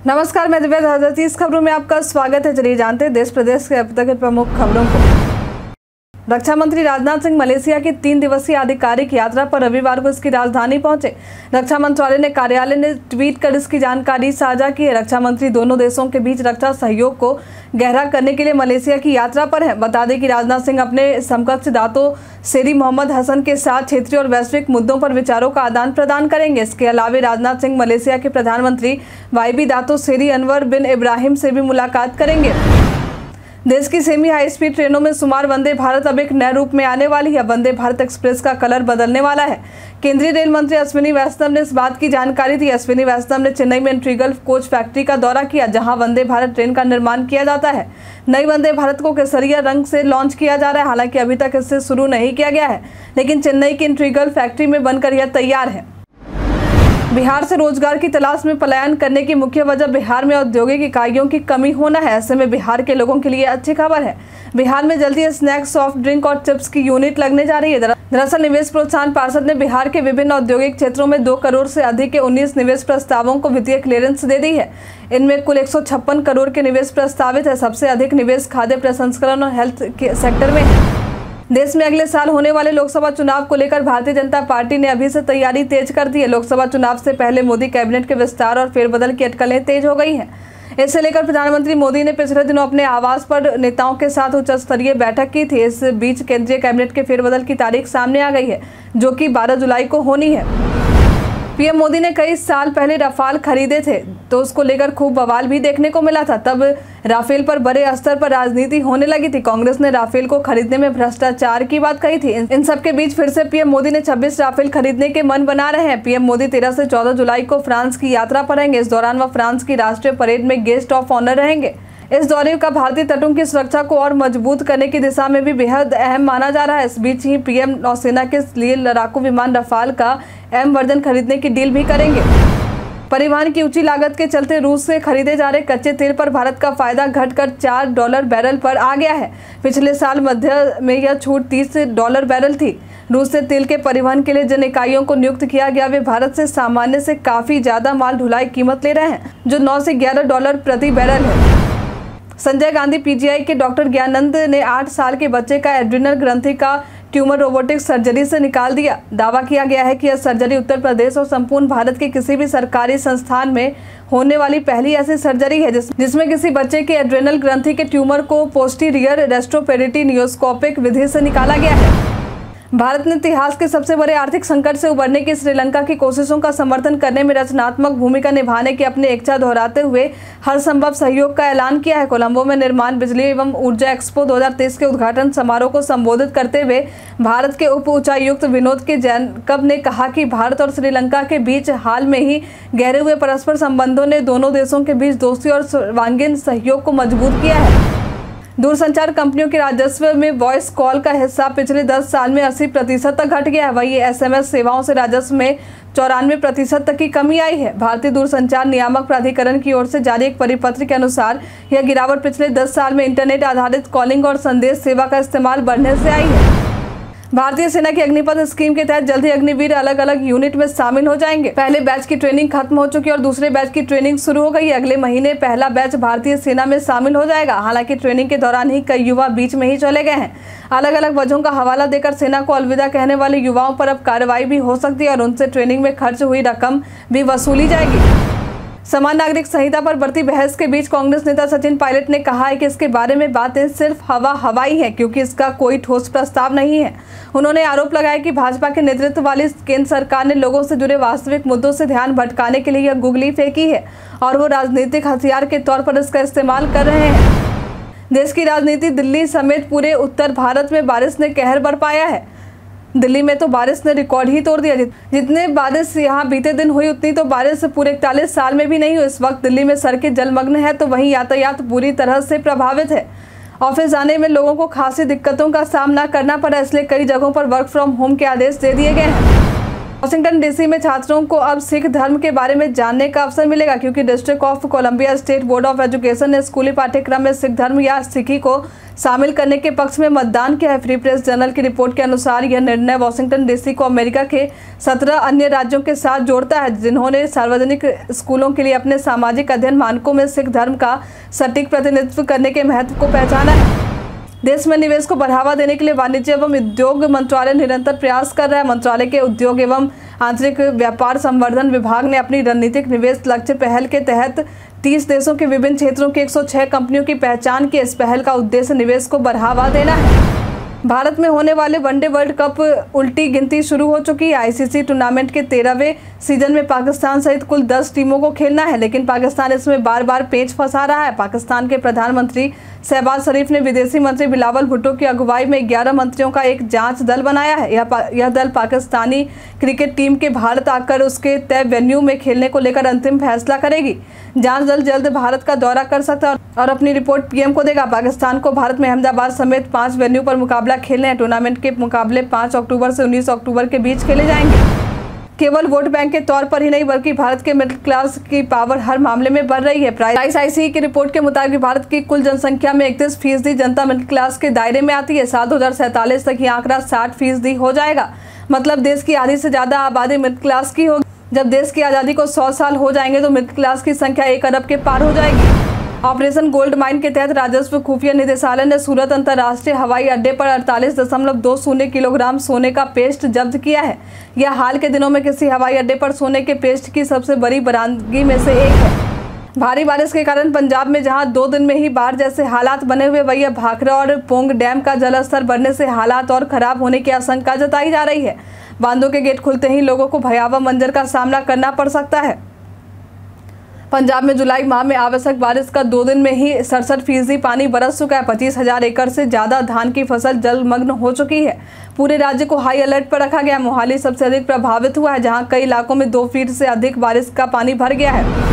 नमस्कार, मैं दिव्या हजरती। इस खबरों में आपका स्वागत है। चलिए जानते हैं देश प्रदेश के अब तक के प्रमुख खबरों को। रक्षा मंत्री राजनाथ सिंह मलेशिया की 3 दिवसीय आधिकारिक यात्रा पर रविवार को इसकी राजधानी पहुंचे। रक्षा मंत्रालय ने कार्यालय ने ट्वीट कर इसकी जानकारी साझा की है। रक्षा मंत्री दोनों देशों के बीच रक्षा सहयोग को गहरा करने के लिए मलेशिया की यात्रा पर है। बता दें कि राजनाथ सिंह अपने समकक्ष दातो सेरी मोहम्मद हसन के साथ क्षेत्रीय और वैश्विक मुद्दों पर विचारों का आदान प्रदान करेंगे। इसके अलावा राजनाथ सिंह मलेशिया के प्रधानमंत्री YB Dato Seri Anwar bin Ibrahim से भी मुलाकात करेंगे। देश की सेमी हाई स्पीड ट्रेनों में शुमार वंदे भारत अब एक नए रूप में आने वाली है। वंदे भारत एक्सप्रेस का कलर बदलने वाला है। केंद्रीय रेल मंत्री अश्विनी वैष्णव ने इस बात की जानकारी दी। अश्विनी वैष्णव ने चेन्नई में इंट्रीगल कोच फैक्ट्री का दौरा किया, जहां वंदे भारत ट्रेन का निर्माण किया जाता है। नई वंदे भारत को केसरिया रंग से लॉन्च किया जा रहा है। हालांकि अभी तक इससे शुरू नहीं किया गया है, लेकिन चेन्नई की इंट्रीगल फैक्ट्री में बनकर यह तैयार है। बिहार से रोजगार की तलाश में पलायन करने की मुख्य वजह बिहार में औद्योगिक इकाइयों की कमी होना है। ऐसे में बिहार के लोगों के लिए अच्छी खबर है। बिहार में जल्दी स्नैक्स, सॉफ्ट ड्रिंक और चिप्स की यूनिट लगने जा रही है। दरअसल निवेश प्रोत्साहन पार्षद ने बिहार के विभिन्न औद्योगिक क्षेत्रों में 2 करोड़ से अधिक के 19 निवेश प्रस्तावों को वित्तीय क्लियरेंस दे दी है। इनमें कुल 156 करोड़ के निवेश प्रस्तावित है। सबसे अधिक निवेश खाद्य प्रसंस्करण और हेल्थ के सेक्टर में है। देश में अगले साल होने वाले लोकसभा चुनाव को लेकर भारतीय जनता पार्टी ने अभी से तैयारी तेज कर दी है। लोकसभा चुनाव से पहले मोदी कैबिनेट के विस्तार और फेरबदल की अटकलें तेज हो गई हैं। इसे लेकर प्रधानमंत्री मोदी ने पिछले दिनों अपने आवास पर नेताओं के साथ उच्च स्तरीय बैठक की थी। इस बीच केंद्रीय कैबिनेट के फेरबदल की तारीख सामने आ गई है, जो कि 12 जुलाई को होनी है। पीएम मोदी ने कई साल पहले राफेल खरीदे थे, तो उसको लेकर खूब बवाल भी देखने को मिला था। तब राफेल पर बड़े स्तर पर राजनीति होने लगी थी। कांग्रेस ने राफेल को खरीदने में भ्रष्टाचार की बात कही थी। इन सब के बीच फिर से पीएम मोदी ने 26 राफेल खरीदने के मन बना रहे हैं। पीएम मोदी 13 से 14 जुलाई को फ्रांस की यात्रा पर रहेंगे। इस दौरान वह फ्रांस की राष्ट्रीय परेड में गेस्ट ऑफ ऑनर रहेंगे। इस दौरे का भारतीय तटों की सुरक्षा को और मजबूत करने की दिशा में भी बेहद अहम माना जा रहा है। इस बीच ही पीएम नौसेना के लिए लड़ाकू विमान राफेल का M वर्जन खरीदने की डील भी करेंगे। परिवहन की ऊंची लागत के चलते रूस से खरीदे जा रहे कच्चे तेल पर भारत का फायदा घटकर $4 बैरल पर आ गया है। पिछले साल मध्य में यह छूट $30 बैरल थी। रूस से तेल के परिवहन के लिए जिन इकाइयों को नियुक्त किया गया, वे भारत से सामान्य से काफी ज्यादा माल ढुलाई कीमत ले रहे हैं, जो $9 से $11 प्रति बैरल है। संजय गांधी पीजीआई के डॉक्टर ज्ञानंद ने 8 साल के बच्चे का एड्रिनल ग्रंथि का ट्यूमर रोबोटिक सर्जरी से निकाल दिया। दावा किया गया है कि यह सर्जरी उत्तर प्रदेश और संपूर्ण भारत के किसी भी सरकारी संस्थान में होने वाली पहली ऐसी सर्जरी है जिसमें किसी बच्चे के एड्रिनल ग्रंथि के ट्यूमर को पोस्टीरियर रेस्ट्रोपेरिटिनियोस्कोपिक विधि से निकाला गया है। भारत ने इतिहास के सबसे बड़े आर्थिक संकट से उबरने की श्रीलंका की कोशिशों का समर्थन करने में रचनात्मक भूमिका निभाने की अपनी इच्छा दोहराते हुए हर संभव सहयोग का ऐलान किया है। कोलंबो में निर्माण, बिजली एवं ऊर्जा एक्सपो 2023 के उद्घाटन समारोह को संबोधित करते हुए भारत के उप उच्चायुक्त विनोद के जैकब ने कहा कि भारत और श्रीलंका के बीच हाल में ही गहरे हुए परस्पर संबंधों ने दोनों देशों के बीच दोस्ती और सर्वांगीण सहयोग को मजबूत किया है। दूरसंचार कंपनियों के राजस्व में वॉइस कॉल का हिस्सा पिछले 10 साल में 80% तक घट गया है। वहीं SMS सेवाओं से राजस्व में 94% तक की कमी आई है। भारतीय दूरसंचार नियामक प्राधिकरण की ओर से जारी एक परिपत्र के अनुसार यह गिरावट पिछले 10 साल में इंटरनेट आधारित कॉलिंग और संदेश सेवा का इस्तेमाल बढ़ने से आई है। भारतीय सेना की अग्निपथ स्कीम के तहत जल्द ही अग्निवीर अलग अलग यूनिट में शामिल हो जाएंगे। पहले बैच की ट्रेनिंग खत्म हो चुकी है और दूसरे बैच की ट्रेनिंग शुरू हो गई है। अगले महीने पहला बैच भारतीय सेना में शामिल हो जाएगा। हालांकि ट्रेनिंग के दौरान ही कई युवा बीच में ही चले गए हैं। अलग अलग वजहों का हवाला देकर सेना को अलविदा कहने वाले युवाओं पर अब कार्रवाई भी हो सकती है और उनसे ट्रेनिंग में खर्च हुई रकम भी वसूली जाएगी। समान नागरिक संहिता पर बढ़ती बहस के बीच कांग्रेस नेता सचिन पायलट ने कहा है कि इसके बारे में बातें सिर्फ हवाई है, क्योंकि इसका कोई ठोस प्रस्ताव नहीं है। उन्होंने आरोप लगाया कि भाजपा के नेतृत्व वाली केंद्र सरकार ने लोगों से जुड़े वास्तविक मुद्दों से ध्यान भटकाने के लिए यह गुगली फेंकी है और वो राजनीतिक हथियार के तौर पर इसका इस्तेमाल कर रहे हैं। देश की राजनीति, दिल्ली समेत पूरे उत्तर भारत में बारिश ने कहर बरपाया है। दिल्ली में तो बारिश ने रिकॉर्ड ही तोड़ दिया। जितने बारिश यहाँ बीते दिन हुई, उतनी तो बारिश पूरे 41 साल में भी नहीं हुई। इस वक्त दिल्ली में सड़कें जलमग्न है, तो वहीं यातायात बुरी तरह से प्रभावित है। ऑफिस जाने में लोगों को खासी दिक्कतों का सामना करना पड़ा, इसलिए कई जगहों पर वर्क फ्रॉम होम के आदेश दे दिए गए हैं। वॉशिंगटन डीसी में छात्रों को अब सिख धर्म के बारे में जानने का अवसर मिलेगा, क्योंकि District of Columbia State Board of Education ने स्कूली पाठ्यक्रम में सिख धर्म या सिखी को शामिल करने के पक्ष में मतदान किया है। फ्री प्रेस जर्नल की रिपोर्ट के अनुसार यह निर्णय वॉशिंगटन डीसी को अमेरिका के 17 अन्य राज्यों के साथ जोड़ता है, जिन्होंने सार्वजनिक स्कूलों के लिए अपने सामाजिक अध्ययन मानकों में सिख धर्म का सटीक प्रतिनिधित्व करने के महत्व को पहचाना है। देश में निवेश को बढ़ावा देने के लिए वाणिज्य एवं उद्योग मंत्रालय निरंतर प्रयास कर रहा है। मंत्रालय के उद्योग एवं आंतरिक व्यापार संवर्धन विभाग ने अपनी रणनीतिक निवेश लक्ष्य पहल के तहत 30 देशों के विभिन्न क्षेत्रों की 106 कंपनियों की पहचान की। इस पहल का उद्देश्य निवेश को बढ़ावा देना है। भारत में होने वाले वनडे वर्ल्ड कप उल्टी गिनती शुरू हो चुकी है। आईसीसी टूर्नामेंट के 13वें सीजन में पाकिस्तान सहित कुल 10 टीमों को खेलना है, लेकिन पाकिस्तान इसमें बार बार पेंच फंसा रहा है। पाकिस्तान के प्रधानमंत्री शहबाज शरीफ ने विदेशी मंत्री बिलावल भुट्टो की अगुवाई में 11 मंत्रियों का एक जांच दल बनाया है। यह दल पाकिस्तानी क्रिकेट टीम के भारत आकर उसके तय वेन्यू में खेलने को लेकर अंतिम फैसला करेगी। जांच दल जल्द भारत का दौरा कर सकता है और अपनी रिपोर्ट पीएम को देगा। पाकिस्तान को भारत में अहमदाबाद समेत 5 वेन्यू पर मुकाबला खेलने हैं। टूर्नामेंट के मुकाबले 5 अक्टूबर से 19 अक्टूबर के बीच खेले जाएंगे। केवल वोट बैंक के तौर पर ही नहीं, बल्कि भारत के मिडिल क्लास की पावर हर मामले में बढ़ रही है। प्राइस आईसी की रिपोर्ट के मुताबिक भारत की कुल जनसंख्या में 31% जनता मिडिल क्लास के दायरे में आती है। साल 2047 तक यह आंकड़ा 60% हो जाएगा। मतलब देश की आधी से ज्यादा आबादी मिडिल क्लास की होगी। जब देश की आज़ादी को 100 साल हो जाएंगे तो मिडिल क्लास की संख्या 1 अरब के पार हो जाएगी। ऑपरेशन गोल्ड माइन के तहत राजस्व खुफिया निदेशालय ने सूरत अंतर्राष्ट्रीय हवाई अड्डे पर 48.20 किलोग्राम सोने का पेस्ट जब्त किया है। यह हाल के दिनों में किसी हवाई अड्डे पर सोने के पेस्ट की सबसे बड़ी बरामदगी में से एक है। भारी बारिश के कारण पंजाब में जहां 2 दिन में ही बाढ़ जैसे हालात बने हुए, वहीं भाखड़ा और पोंग डैम का जलस्तर बढ़ने से हालात और खराब होने की आशंका जताई जा रही है। बांधों के गेट खुलते ही लोगों को भयावह मंजर का सामना करना पड़ सकता है। पंजाब में जुलाई माह में आवश्यक बारिश का 2 दिन में ही 67% पानी बरस चुका है। 25,000 एकड़ से ज्यादा धान की फसल जलमग्न हो चुकी है। पूरे राज्य को हाई अलर्ट पर रखा गया। मोहाली सबसे अधिक प्रभावित हुआ है, जहां कई इलाकों में 2 फीट से अधिक बारिश का पानी भर गया है।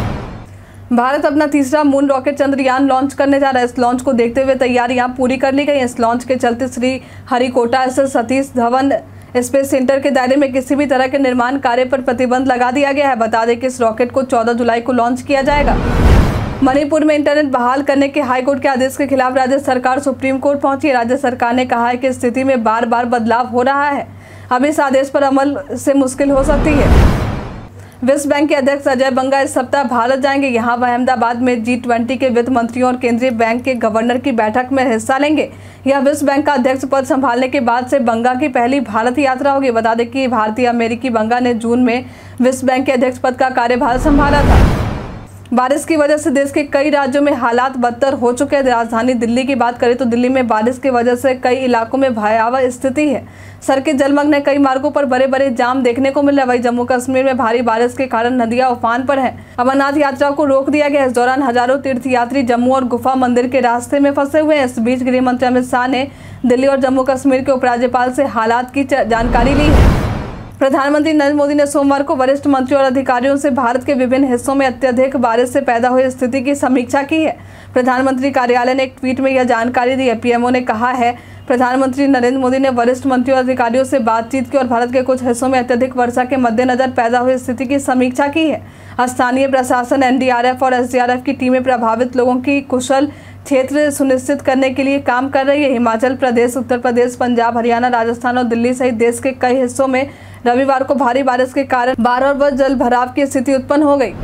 भारत अपना तीसरा मून रॉकेट चंद्रयान लॉन्च करने जा रहा है। इस लॉन्च को देखते हुए तैयारियां पूरी कर ली गई हैं। इस लॉन्च के चलते श्री हरिकोटा स्थित सतीश धवन स्पेस सेंटर के दायरे में किसी भी तरह के निर्माण कार्य पर प्रतिबंध लगा दिया गया है। बता दें कि इस रॉकेट को 14 जुलाई को लॉन्च किया जाएगा। मणिपुर में इंटरनेट बहाल करने के हाईकोर्ट के आदेश के खिलाफ राज्य सरकार सुप्रीम कोर्ट पहुंची है। राज्य सरकार ने कहा है कि स्थिति में बार बार बदलाव हो रहा है। अब इस आदेश पर अमल से मुश्किल हो सकती है। विश्व बैंक के अध्यक्ष अजय बंगा इस सप्ताह भारत जाएंगे। यहाँ वह अहमदाबाद में G20 के वित्त मंत्रियों और केंद्रीय बैंक के गवर्नर की बैठक में हिस्सा लेंगे। यह विश्व बैंक का अध्यक्ष पद संभालने के बाद से बंगा की पहली भारत यात्रा होगी। बता दें कि भारतीय अमेरिकी बंगा ने जून में विश्व बैंक के अध्यक्ष पद का कार्यभार संभाला था। बारिश की वजह से देश के कई राज्यों में हालात बदतर हो चुके हैं। राजधानी दिल्ली की बात करें तो दिल्ली में बारिश की वजह से कई इलाकों में भयावह स्थिति है। सड़कें जलमग्न है, कई मार्गों पर बड़े बड़े जाम देखने को मिल रहा है। वहीं जम्मू कश्मीर में भारी बारिश के कारण नदियां उफान पर हैं। अमरनाथ यात्रा को रोक दिया गया है। इस दौरान हजारों तीर्थयात्री जम्मू और गुफा मंदिर के रास्ते में फंसे हुए हैं। इस बीच गृह मंत्री अमित शाह ने दिल्ली और जम्मू कश्मीर के उपराज्यपाल से हालात की जानकारी ली है। प्रधानमंत्री नरेंद्र मोदी ने सोमवार को वरिष्ठ मंत्रियों और अधिकारियों से भारत के विभिन्न हिस्सों में अत्यधिक बारिश से पैदा हुई स्थिति की समीक्षा की है। प्रधानमंत्री कार्यालय ने एक ट्वीट में यह जानकारी दी है। पीएमओ ने कहा है, प्रधानमंत्री नरेंद्र मोदी ने वरिष्ठ मंत्रियों और अधिकारियों से बातचीत की और भारत के कुछ हिस्सों में अत्यधिक वर्षा के मद्देनजर पैदा हुई स्थिति की समीक्षा की है। स्थानीय प्रशासन, एनडीआरएफ और एसडीआरएफ की टीमें प्रभावित लोगों की कुशल क्षेत्र सुनिश्चित करने के लिए काम कर रही है। हिमाचल प्रदेश, उत्तर प्रदेश, पंजाब, हरियाणा, राजस्थान और दिल्ली सहित देश के कई हिस्सों में रविवार को भारी बारिश के कारण बाढ़ और जल भराव की स्थिति उत्पन्न हो गई।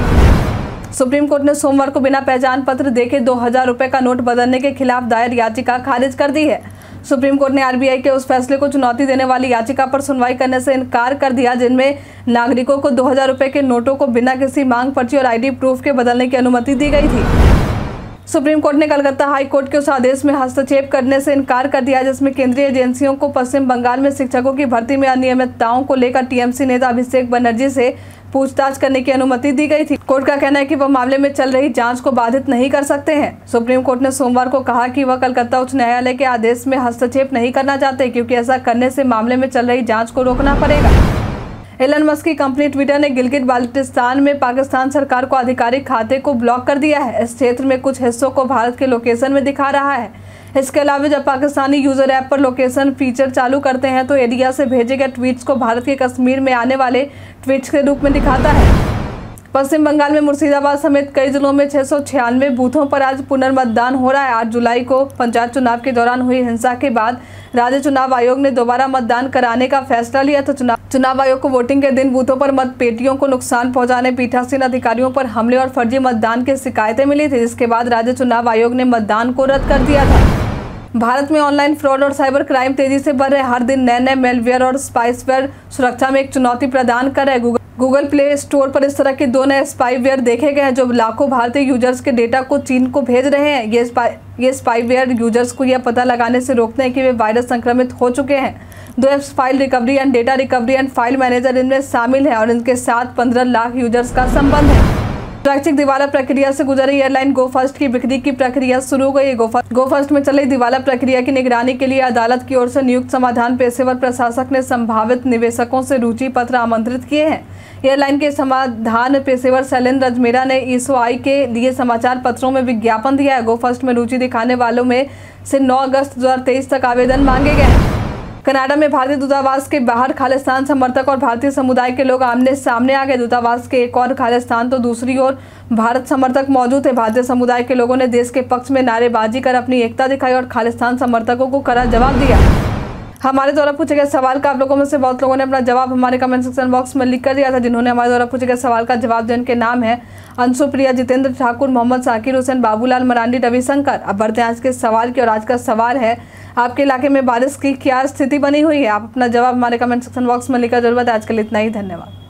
सुप्रीम कोर्ट ने सोमवार को बिना पहचान पत्र देखे 2000 रुपए का नोट बदलने के खिलाफ दायर याचिका खारिज कर दी है। सुप्रीम कोर्ट ने आरबीआई के उस फैसले को चुनौती देने वाली याचिका पर सुनवाई करने से इनकार कर दिया, जिनमें नागरिकों को 2000 रुपए के नोटों को बिना किसी मांग पर्ची और आईडी प्रूफ के बदलने की अनुमति दी गई थी। सुप्रीम कोर्ट ने कलकत्ता हाई कोर्ट के उस आदेश में हस्तक्षेप करने से इनकार कर दिया, जिसमें केंद्रीय एजेंसियों को पश्चिम बंगाल में शिक्षकों की भर्ती में अनियमितताओं को लेकर टीएमसी नेता अभिषेक बनर्जी से पूछताछ करने की अनुमति दी गई थी। कोर्ट का कहना है कि वह मामले में चल रही जांच को बाधित नहीं कर सकते हैं। सुप्रीम कोर्ट ने सोमवार को कहा कि वह कलकत्ता उच्च न्यायालय के आदेश में हस्तक्षेप नहीं करना चाहते, क्योंकि ऐसा करने से मामले में चल रही जांच को रोकना पड़ेगा। एलन मस्क की कंपनी ट्विटर ने गिलगित बाल्टिस्तान में पाकिस्तान सरकार को आधिकारिक खाते को ब्लॉक कर दिया है। इस क्षेत्र में कुछ हिस्सों को भारत के लोकेशन में दिखा रहा है। इसके अलावा जब पाकिस्तानी यूजर ऐप पर लोकेशन फीचर चालू करते हैं तो एरिया से भेजे गए ट्वीट्स को भारत के कश्मीर में आने वाले ट्वीट्स के रूप में दिखाता है। पश्चिम बंगाल में मुर्शिदाबाद समेत कई जिलों में 696 बूथों पर आज पुनर्मतदान हो रहा है। 8 जुलाई को पंचायत चुनाव के दौरान हुई हिंसा के बाद राज्य चुनाव आयोग ने दोबारा मतदान कराने का फैसला लिया था। चुनाव आयोग को वोटिंग के दिन बूथों पर मत पेटियों को नुकसान पहुंचाने, पीठासीन अधिकारियों पर हमले और फर्जी मतदान की शिकायतें मिली थी, जिसके बाद राज्य चुनाव आयोग ने मतदान को रद्द कर दिया था। भारत में ऑनलाइन फ्रॉड और साइबर क्राइम तेजी से बढ़ रहे। हर दिन नए मेलवेयर और स्पाइसवेयर सुरक्षा में एक चुनौती प्रदान कर रहे। गूगल प्ले स्टोर पर इस तरह के 2 नए स्पाईवेयर देखे गए हैं जो लाखों भारतीय यूजर्स के डेटा को चीन को भेज रहे हैं। ये स्पाईवेयर यूजर्स को यह पता लगाने से रोकते हैं कि वे वायरस संक्रमित हो चुके हैं। 2 apps file recovery and data recovery and file manager इनमें शामिल है और इनके साथ 15 लाख यूजर्स का संबंध है। स्वैच्छिक दिवाला प्रक्रिया से गुजरी एयरलाइन गो फर्स्ट की बिक्री की प्रक्रिया शुरू हो गई। गो फर्स्ट में चल रही दिवाला प्रक्रिया की निगरानी के लिए अदालत की ओर से नियुक्त समाधान पेशेवर प्रशासक ने संभावित निवेशकों से रुचि पत्र आमंत्रित किए हैं। एयरलाइन के समाधान पेशेवर शैलेंद्र रजमेरा ने ESOI के लिए समाचार पत्रों में विज्ञापन दिया है। गो फर्स्ट में रुचि दिखाने वालों में से 9 अगस्त 2023 तक आवेदन मांगे गए हैं। कनाडा में भारतीय दूतावास के बाहर खालिस्तान समर्थक और भारतीय समुदाय के लोग आमने सामने आ गए। दूतावास के एक और खालिस्तान तो दूसरी ओर भारत समर्थक मौजूद थे। भारतीय समुदाय के लोगों ने देश के पक्ष में नारेबाजी कर अपनी एकता दिखाई और खालिस्तान समर्थकों को कड़ा जवाब दिया। हमारे द्वारा पूछे गए सवाल का आप लोगों में से बहुत लोगों ने अपना जवाब हमारे कमेंट सेक्शन बॉक्स में लिख कर दिया था। जिन्होंने हमारे द्वारा पूछे गए सवाल का जवाब देने के नाम है अंशु प्रिया, जितेंद्र ठाकुर, मोहम्मद साकिर हुसैन, बाबूलाल मरांडी, रविशंकर। अब बढ़ते हैं आज के सवाल की। और आज का सवाल है, आपके इलाके में बारिश की क्या स्थिति बनी हुई है? आप अपना जवाब हमारे कमेंट सेक्शन बॉक्स में लिखकर जरूर बताएं। आज के लिए इतना ही, धन्यवाद।